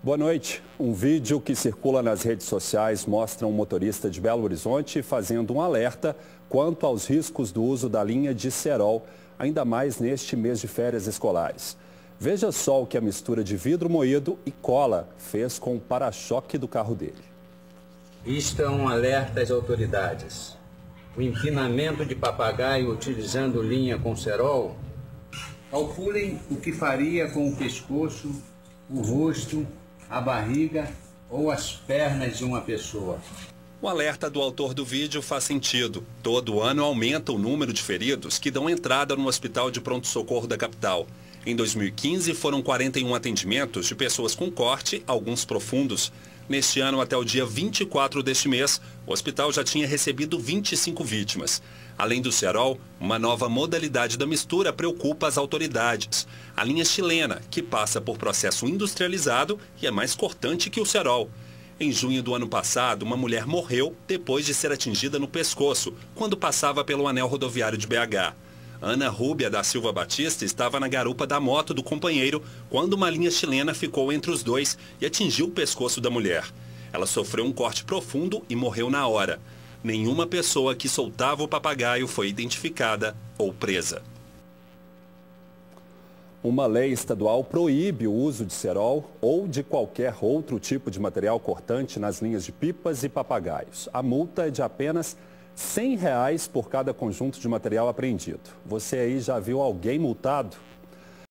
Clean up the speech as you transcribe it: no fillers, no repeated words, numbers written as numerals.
Boa noite. Um vídeo que circula nas redes sociais mostra um motorista de Belo Horizonte fazendo um alerta quanto aos riscos do uso da linha de cerol, ainda mais neste mês de férias escolares. Veja só o que a mistura de vidro moído e cola fez com o para-choque do carro dele. Isto é um alerta às autoridades. O empinamento de papagaio utilizando linha com cerol, calculem o que faria com o pescoço, o rosto, a barriga ou as pernas de uma pessoa. O alerta do autor do vídeo faz sentido. Todo ano aumenta o número de feridos que dão entrada no hospital de pronto-socorro da capital. Em 2015, foram 41 atendimentos de pessoas com corte, alguns profundos. Neste ano, até o dia 24 deste mês, o hospital já tinha recebido 25 vítimas. Além do cerol, uma nova modalidade da mistura preocupa as autoridades. A linha chilena, que passa por processo industrializado e é mais cortante que o cerol. Em junho do ano passado, uma mulher morreu depois de ser atingida no pescoço, quando passava pelo anel rodoviário de BH. Ana Rúbia da Silva Batista estava na garupa da moto do companheiro quando uma linha chilena ficou entre os dois e atingiu o pescoço da mulher. Ela sofreu um corte profundo e morreu na hora. Nenhuma pessoa que soltava o papagaio foi identificada ou presa. Uma lei estadual proíbe o uso de cerol ou de qualquer outro tipo de material cortante nas linhas de pipas e papagaios. A multa é de apenas R$ 100 por cada conjunto de material apreendido. Você aí já viu alguém multado?